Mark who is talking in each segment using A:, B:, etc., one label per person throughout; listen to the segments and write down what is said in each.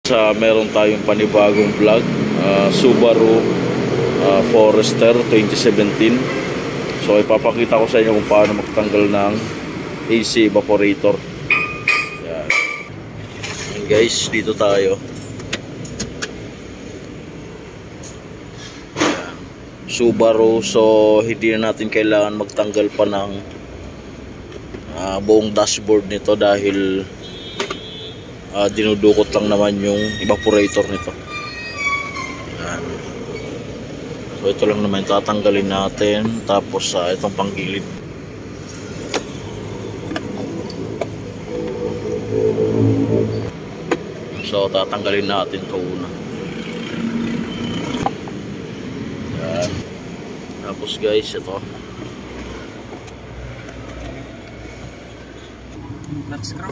A: Meron tayong panibagong vlog, Subaru Forester 2017. So ipapakita ko sa inyo kung paano magtanggal ng AC evaporator. Yan. And guys, dito tayo. Yan. Subaru, so hindi na natin kailangan magtanggal pa ng buong dashboard nito dahil dinudukot lang naman yung evaporator nito. Yan. So ito lang naman tatanggalin natin, tapos itong panggilid. So tatanggalin natin ito una. Yan. Tapos guys, ito
B: nut screw.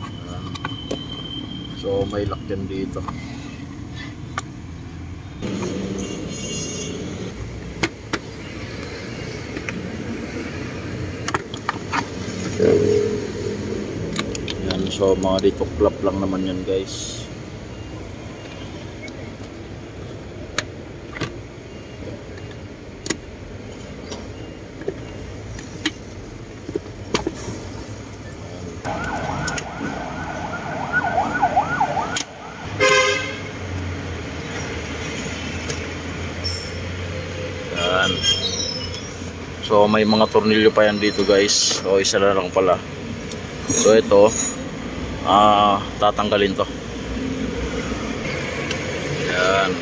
A: So may lock yan dito. Yan, so mga dito clap lang naman yan guys. So may mga tornilyo pa yan dito guys. So isa na lang pala. So ito tatanggalin to. Yan.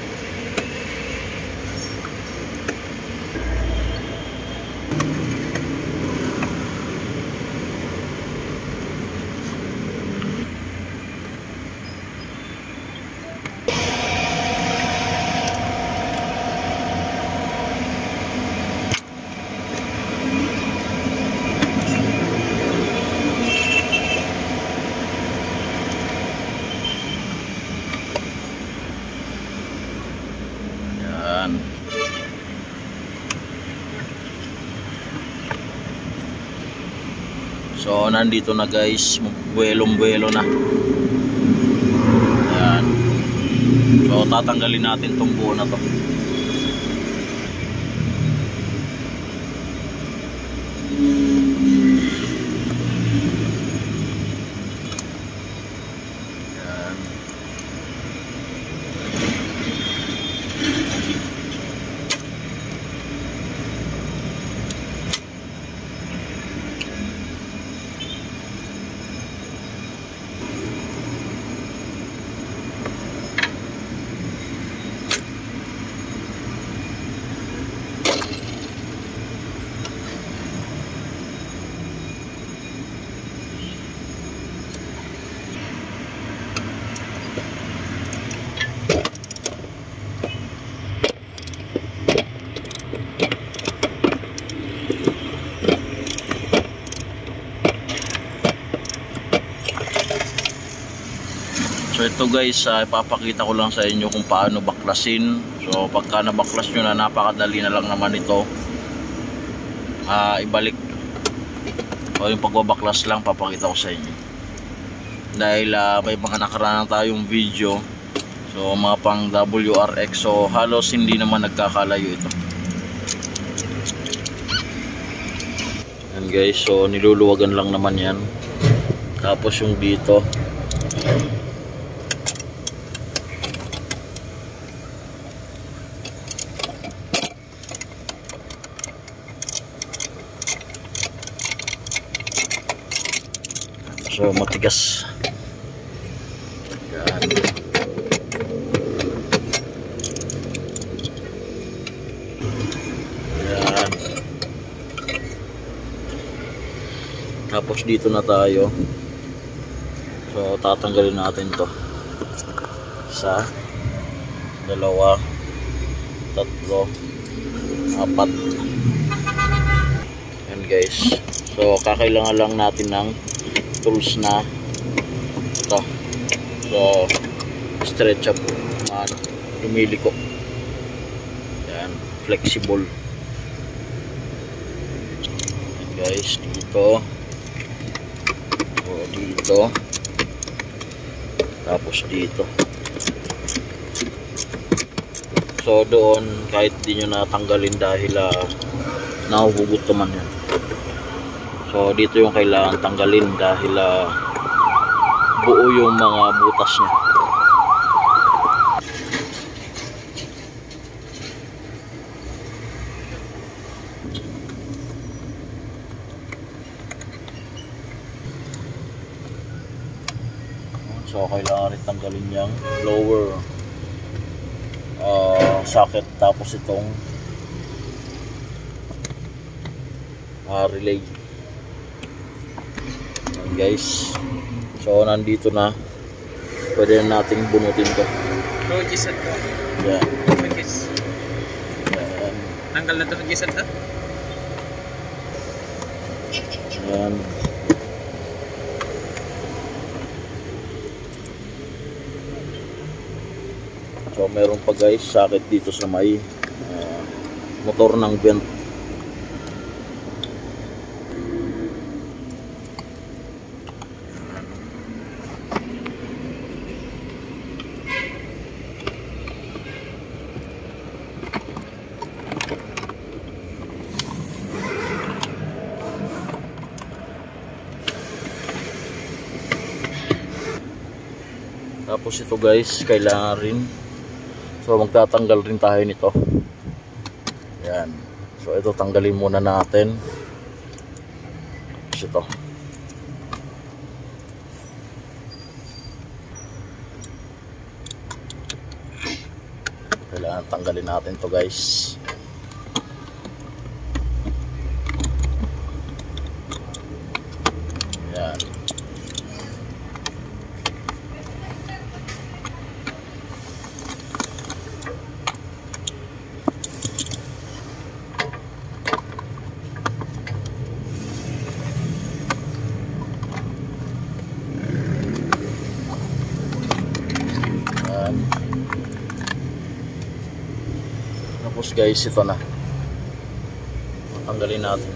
A: So nandito na guys, buwelong-buwelo na. Ayan. So tatanggalin natin tong buo na to. So ito guys, ipapakita ko lang sa inyo kung paano baklasin. So pagka nabaklas nyo na, napakadali na lang naman ito ibalik. So yung pagbabaklas lang papakita ko sa inyo. Dahil may mga nakaraan tayong video, so mga pang WRX, so halos hindi naman nagkakalayo ito. Yan guys, so niluluwagan lang naman yan. Tapos yung dito, so matigas. Yan. Yan. Tapos dito na tayo. So tatanggalin natin to. Isa, dalawa, tatlo, apat. Yan guys. So kakailangan lang natin ng tools na ito. So stretch up, lumiliko. Yan, flexible. Yan guys, dito. O dito. Tapos dito. So doon kahit di nyo natanggalin dahil nahuhugot naman yan. So dito yung kailangan tanggalin dahil buo yung mga butas niya. So kailangan rin tanggalin yung lower socket, tapos itong relay. Ayan guys, so nandito na, pwede na nating bunutin to.
B: So gisat to.
A: Yeah.
B: Yan. Tanggal na to ng gisat to.
A: Ayan. So meron pa guys socket dito sa may motor ng vent. Tapos ito guys, kailangan rin, so magtatanggal rin tayo nito. Yan. So ito tanggalin muna natin. Tapos ito. Kailangan tanggalin natin to guys. Yan. Tapos guys, ito na, tanggalin natin.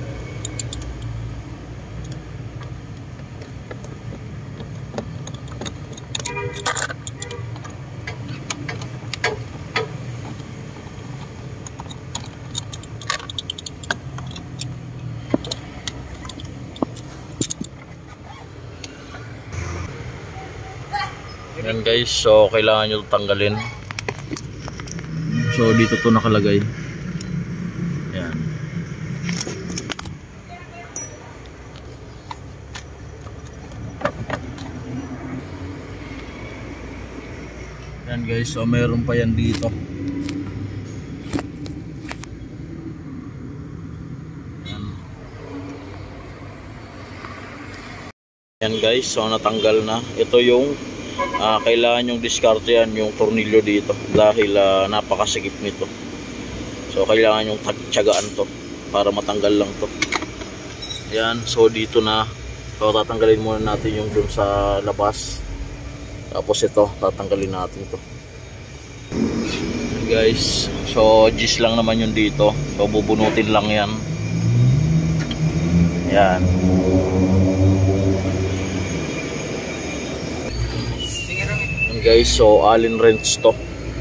A: Yan guys, so kailangan nyo tanggalin. So dito to nakalagay. Yan. Yan guys, so meron pa yan dito. Yan. Yan guys, so natanggal na. Ito yung kailangan yung discard yan, yung tornilyo dito, dahil napakasigip nito. So kailangan yung tiyagaan to para matanggal lang to. Yan, so dito na. So tatanggalin muna natin yung dun sa labas. Tapos ito, tatanggalin natin to. Yan guys, so gis lang naman yung dito. So bubunutin lang yan. Yan. Guys, so allen wrench to.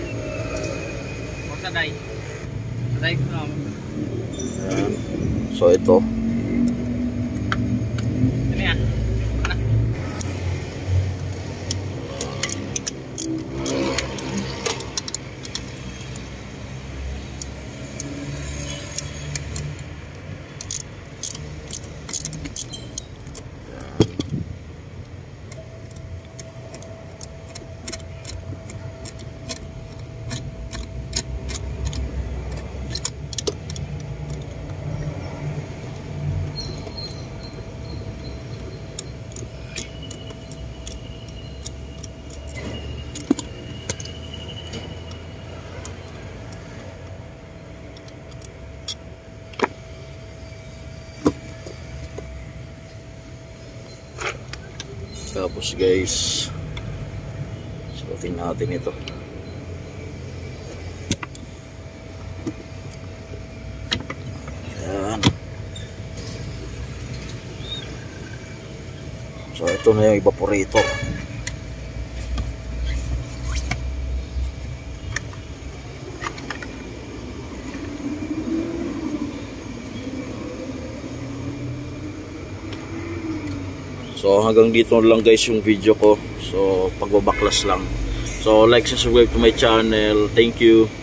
B: Saday. Saday from.
A: Ayan. So ito.
B: Ano yan?
A: Tapos guys, suotin natin ito. Ayan. So ito na yung evaporator. So hanggang dito lang guys yung video ko. So pagbabaklas lang. So like, subscribe to my channel. Thank you.